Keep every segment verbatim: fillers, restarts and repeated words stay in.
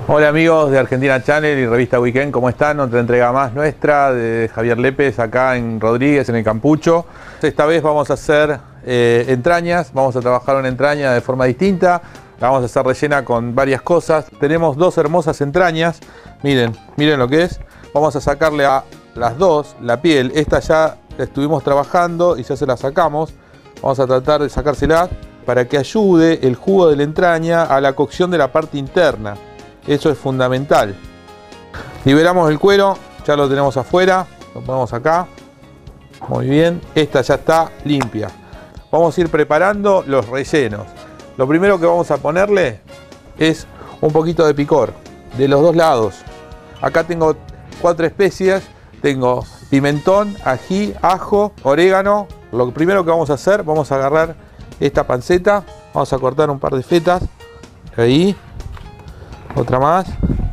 Hola amigos de Argentina Channel y Revista Weekend, ¿cómo están? Otra entrega más nuestra de Javier Lépez acá en Rodríguez, en el Campucho. Esta vez vamos a hacer eh, entrañas, vamos a trabajar una entraña de forma distinta. La vamos a hacer rellena con varias cosas. Tenemos dos hermosas entrañas, miren, miren lo que es. Vamos a sacarle a las dos la piel. Esta ya la estuvimos trabajando y ya se la sacamos. Vamos a tratar de sacársela para que ayude el jugo de la entraña a la cocción de la parte interna. Eso es fundamental. Liberamos el cuero, ya lo tenemos afuera, lo ponemos acá. Muy bien, esta ya está limpia. Vamos a ir preparando los rellenos. Lo primero que vamos a ponerle es un poquito de picor de los dos lados. Acá tengo cuatro especias, tengo pimentón, ají, ajo, orégano. Lo primero que vamos a hacer, vamos a agarrar esta panceta, vamos a cortar un par de fetas, ahí. Otra más,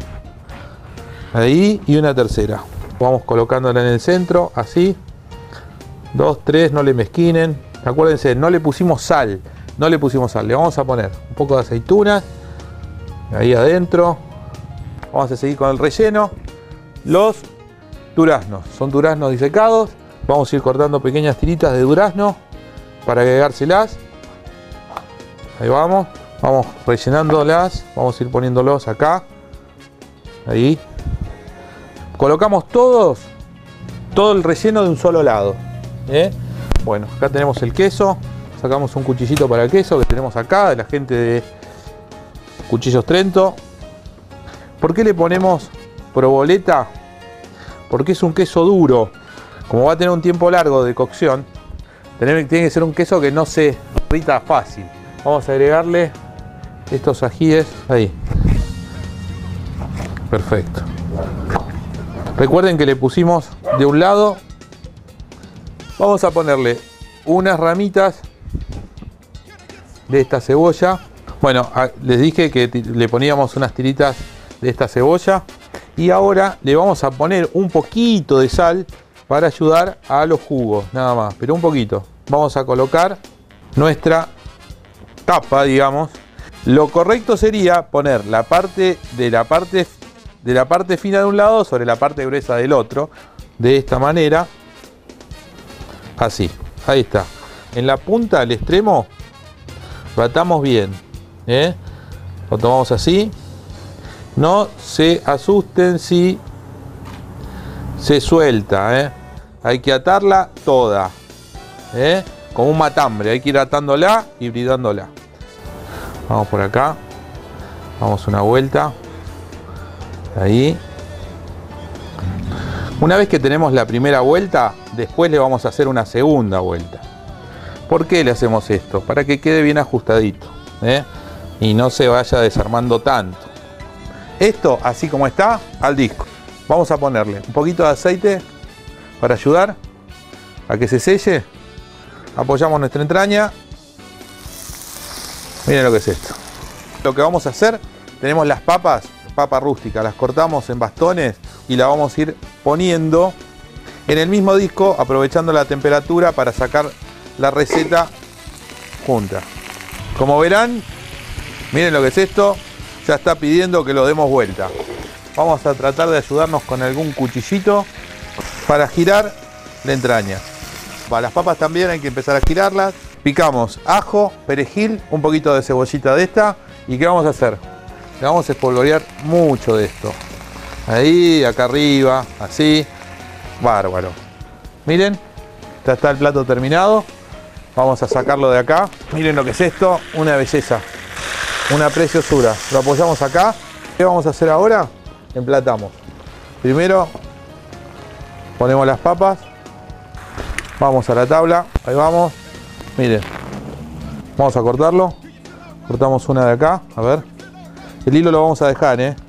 ahí, y una tercera. Vamos colocándola en el centro, así. Dos, tres, no le mezquinen. Acuérdense, no le pusimos sal, no le pusimos sal. Le vamos a poner un poco de aceitunas, ahí adentro. Vamos a seguir con el relleno. Los duraznos, son duraznos disecados. Vamos a ir cortando pequeñas tiritas de durazno para agregárselas. Ahí vamos. Vamos rellenándolas, vamos a ir poniéndolos acá, ahí. Colocamos todos, todo el relleno de un solo lado. ¿eh? Bueno, acá tenemos el queso, sacamos un cuchillito para el queso que tenemos acá, de la gente de Cuchillos Trento. ¿Por qué le ponemos provoleta? Porque es un queso duro, como va a tener un tiempo largo de cocción, tiene que ser un queso que no se irrita fácil. Vamos a agregarle estos ajíes ahí. Perfecto. Recuerden que le pusimos de un lado. Vamos a ponerle unas ramitas de esta cebolla. Bueno, les dije que le poníamos unas tiritas de esta cebolla. Y ahora le vamos a poner un poquito de sal para ayudar a los jugos, nada más, pero un poquito. Vamos a colocar nuestra tapa, digamos. Lo correcto sería poner la parte de la parte de la parte fina de un lado sobre la parte gruesa del otro, de esta manera, así, ahí está. En la punta, al extremo, batamos bien, ¿eh? Lo tomamos así. No se asusten si se suelta, ¿eh? Hay que atarla toda, ¿eh? Como un matambre, hay que ir atándola y bridándola. Vamos por acá, vamos una vuelta, ahí. Una vez que tenemos la primera vuelta, después le vamos a hacer una segunda vuelta. ¿Por qué le hacemos esto? Para que quede bien ajustadito, ¿eh? Y no se vaya desarmando tanto. Esto, así como está, al disco. Vamos a ponerle un poquito de aceite para ayudar a que se selle. Apoyamos nuestra entraña. Miren lo que es esto. Lo que vamos a hacer, tenemos las papas, papa rústica, las cortamos en bastones y la vamos a ir poniendo en el mismo disco, aprovechando la temperatura para sacar la receta junta. Como verán, miren lo que es esto, ya está pidiendo que lo demos vuelta. Vamos a tratar de ayudarnos con algún cuchillito para girar la entraña. Para las papas también hay que empezar a girarlas. Picamos ajo, perejil, un poquito de cebollita de esta. ¿Y qué vamos a hacer? Le vamos a espolvorear mucho de esto. Ahí, acá arriba, así. Bárbaro. Miren, ya está el plato terminado. Vamos a sacarlo de acá. Miren lo que es esto, una belleza. Una preciosura. Lo apoyamos acá. ¿Qué vamos a hacer ahora? Emplatamos. Primero ponemos las papas. Vamos a la tabla. Ahí vamos. Miren, vamos a cortarlo. Cortamos una de acá, a ver. El hilo lo vamos a dejar, ¿eh?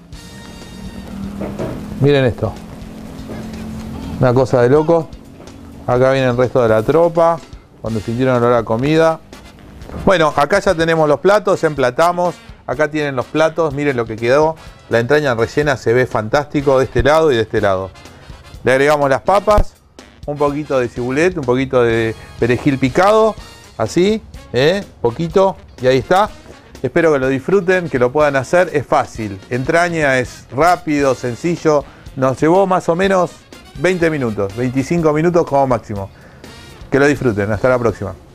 Miren esto. Una cosa de loco. Acá viene el resto de la tropa. Cuando sintieron olor a comida. Bueno, acá ya tenemos los platos, ya emplatamos. Acá tienen los platos, miren lo que quedó. La entraña rellena se ve fantástico de este lado y de este lado. Le agregamos las papas. Un poquito de cibulet, un poquito de perejil picado, así, ¿eh? Poquito, y ahí está. Espero que lo disfruten, que lo puedan hacer. Es fácil. Entraña es rápido, sencillo. Nos llevó más o menos veinte minutos, veinticinco minutos como máximo. Que lo disfruten. Hasta la próxima.